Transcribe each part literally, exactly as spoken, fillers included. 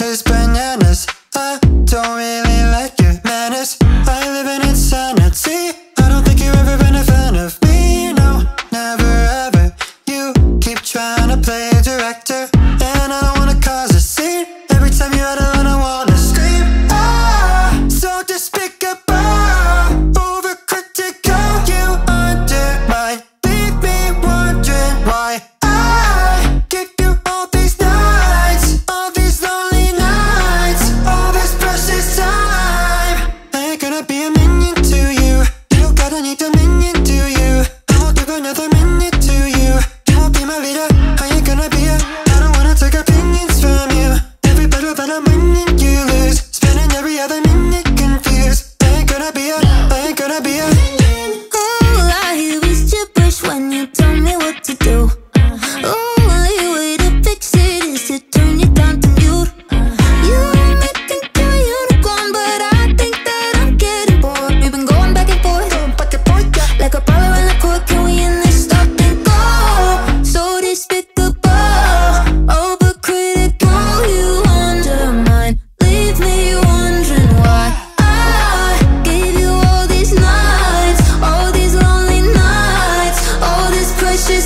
is bananas. I don't really like your manners. I live in insanity. I don't think you've ever been a fan of me. No, never ever. You keep trying to play a director, and I don't wanna cause a scene. Every time you're out alone, I wanna scream. Ah, so despicable, overcritical. You undermine, leave me wondering why I give you all these nights, all these lonely nights, all this precious time. I ain't gonna be a minion to you. You don't gotta need a minion, do you? I won't give another minute to you. You won't be my leader. I ain't gonna be a. I don't wanna take opinions from you. Every battle that I'm winning, you lose. Spending every other minute confused. I ain't gonna be a. I ain't gonna be a. All I hear is gibberish when you tell me what to do. Only way to fix it is to turn you down to mute. You make me to a unicorn, but I think that I'm getting bored. We've been going back and forth, like a brawler in the court. Can we end this? Stop and go. So despicable, overcritical. You undermine, leave me wondering why I gave you all these nights, all these lonely nights, all this precious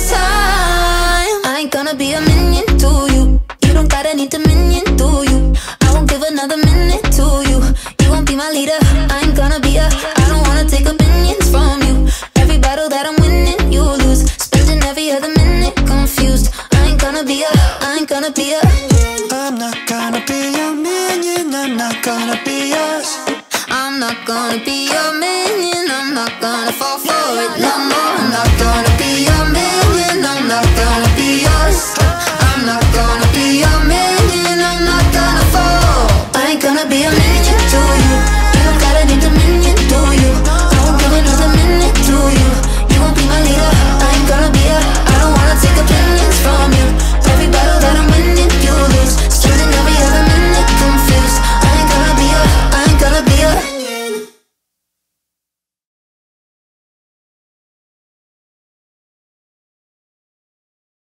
time. I ain't gonna be a minion to you. You don't gotta need a minion, do you? I won't give another minute to you. You won't be my leader. I ain't gonna be a. I don't wanna take opinions from you. Every battle that I'm winning, you lose. Spending every other minute confused. I ain't gonna be a. I ain't gonna be a. I'm not gonna be your minion. I'm not gonna be yours. I'm not gonna be your minion. I'm not gonna fall for it no more. I'm not gonna be your minion. I'm not gonna be yours. I'm not gonna be your minion. I'm not gonna fall. I ain't gonna be a minion.